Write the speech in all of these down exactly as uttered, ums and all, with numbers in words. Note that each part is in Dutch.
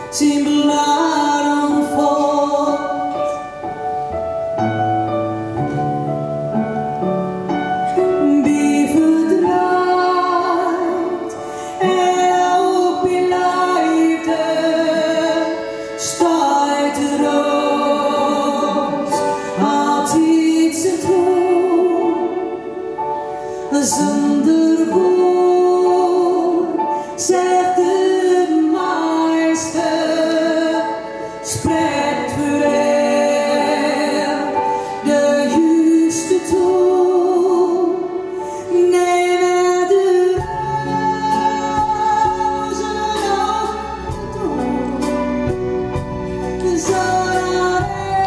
zien blaren voort. Die verdraait en op je lijfde staat de roos altijd zijn troon. Zonder woord zegt de meester, spreekt vooral de juiste toon. Neem er de rozen op toe, zodat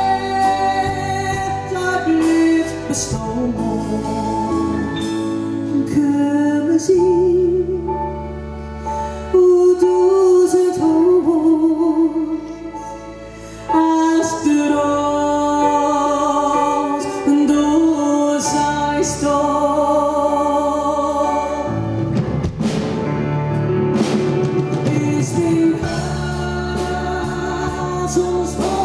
echt dat blijft bestaan. Come zien hoe doet het hoofd als de roos door zij staat. Is die huis ons